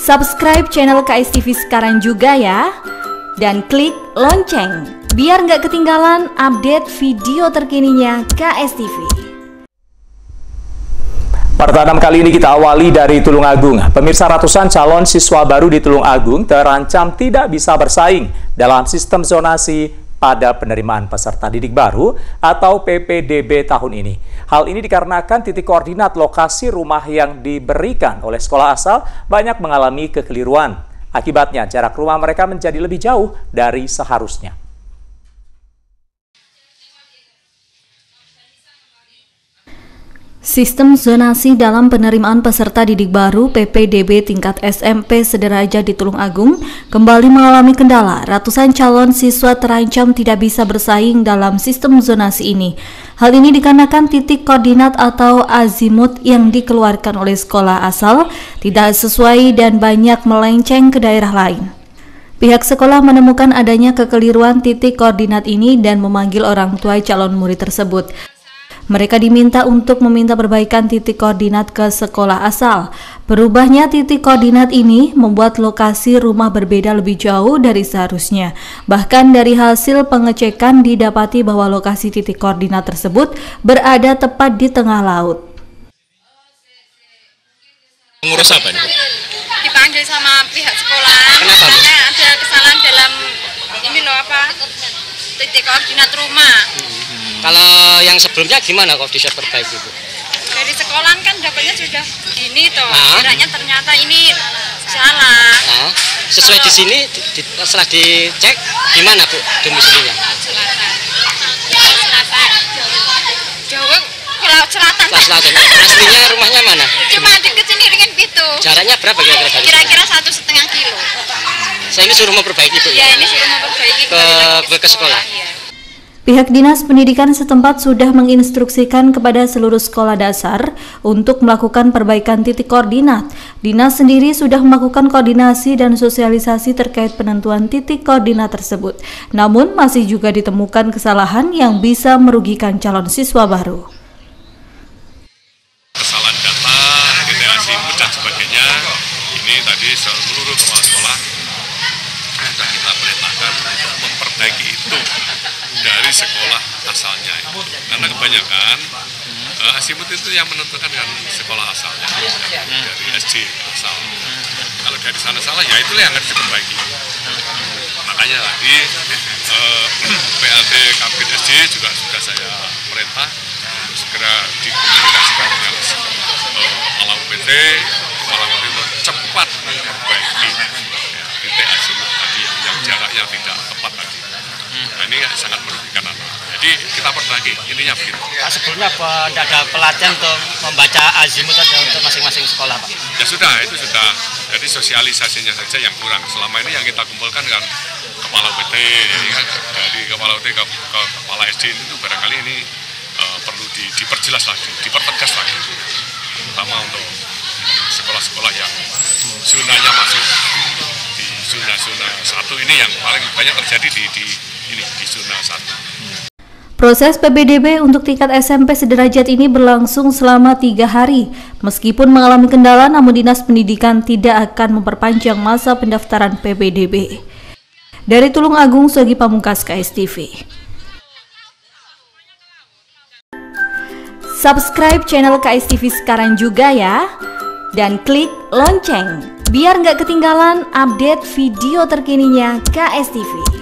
Subscribe channel KSTV sekarang juga ya. Dan klik lonceng, biar nggak ketinggalan update video terkininya KSTV. Pada 6 kali ini kita awali dari Tulungagung. Pemirsa, ratusan calon siswa baru di Tulungagung terancam tidak bisa bersaing dalam sistem zonasi pada penerimaan peserta didik baru atau PPDB tahun ini. Hal ini dikarenakan titik koordinat lokasi rumah yang diberikan oleh sekolah asal banyak mengalami kekeliruan. Akibatnya jarak rumah mereka menjadi lebih jauh dari seharusnya. Sistem zonasi dalam penerimaan peserta didik baru PPDB tingkat SMP sederajat di Tulungagung kembali mengalami kendala. Ratusan calon siswa terancam tidak bisa bersaing dalam sistem zonasi ini. Hal ini dikarenakan titik koordinat atau azimut yang dikeluarkan oleh sekolah asal tidak sesuai dan banyak melenceng ke daerah lain. Pihak sekolah menemukan adanya kekeliruan titik koordinat ini dan memanggil orang tua calon murid tersebut. Mereka diminta untuk meminta perbaikan titik koordinat ke sekolah asal. Berubahnya titik koordinat ini membuat lokasi rumah berbeda lebih jauh dari seharusnya. Bahkan dari hasil pengecekan didapati bahwa lokasi titik koordinat tersebut berada tepat di tengah laut. Mengurus apa nih? Dipanggil sama pihak sekolah. Kenapa? Karena ada kesalahan dalam titik koordinat rumah. Kalau yang sebelumnya gimana kok bisa perbaiki, Bu? Dari sekolah kan dapatnya sudah gini toh. Ah. Kiranya ternyata ini salah. Nah, sesuai di sini setelah dicek gimana, Bu, domisilinya? Selatan. Jawa ke laut selatan. Selatan. Aslinya rumahnya mana? Cuma deket sini dengan itu. Jaraknya berapa kira-kira dari sini? Kira-kira 1,5 kilo. Saya ini suruh memperbaiki, Bu. Ya, ini suruh memperbaiki ke sekolah. Ya. Pihak Dinas Pendidikan setempat sudah menginstruksikan kepada seluruh sekolah dasar untuk melakukan perbaikan titik koordinat. Dinas sendiri sudah melakukan koordinasi dan sosialisasi terkait penentuan titik koordinat tersebut. Namun masih juga ditemukan kesalahan yang bisa merugikan calon siswa baru. Kesalahan data, generasi dan sebagainya, ini tadi seluruh kepala sekolah sudah kita perintahkan untuk memperbaiki itu dari sekolah asalnya. Karena kebanyakan azimut itu yang menentukan kan sekolah asalnya, dari SD asal. Kalau dari sana salah, ya itulah yang harus diperbaiki. Makanya tadi PLT Kabin SD juga sudah saya perintah untuk segera dikomunikasikan dengan kepala UPT, kepala UPT untuk cepat memperbaiki titik azimut tadi yang jaraknya tidak tepat tadi. Nah, ini sangat merugikan anak. Jadi kita perbaiki, intinya begitu. Pak, sebelumnya apa tidak ada pelatihan untuk membaca azimut ada untuk masing-masing sekolah, Pak? Ya sudah, itu sudah. Jadi sosialisasinya saja yang kurang. Selama ini yang kita kumpulkan kan kepala UPT, jadi kan dari kepala UPT ke kepala SD itu barangkali ini perlu diperjelas lagi, dipertegas lagi. Terutama untuk sekolah-sekolah yang zonanya masuk di zona-zona 1 ini yang paling banyak terjadi di zona 1. Proses PPDB untuk tingkat SMP sederajat ini berlangsung selama 3 hari. Meskipun mengalami kendala, namun Dinas Pendidikan tidak akan memperpanjang masa pendaftaran PPDB. Dari Tulungagung, Sogi Pamungkas, KSTV. Subscribe channel KSTV sekarang juga ya. Dan klik lonceng, biar nggak ketinggalan update video terkininya KSTV.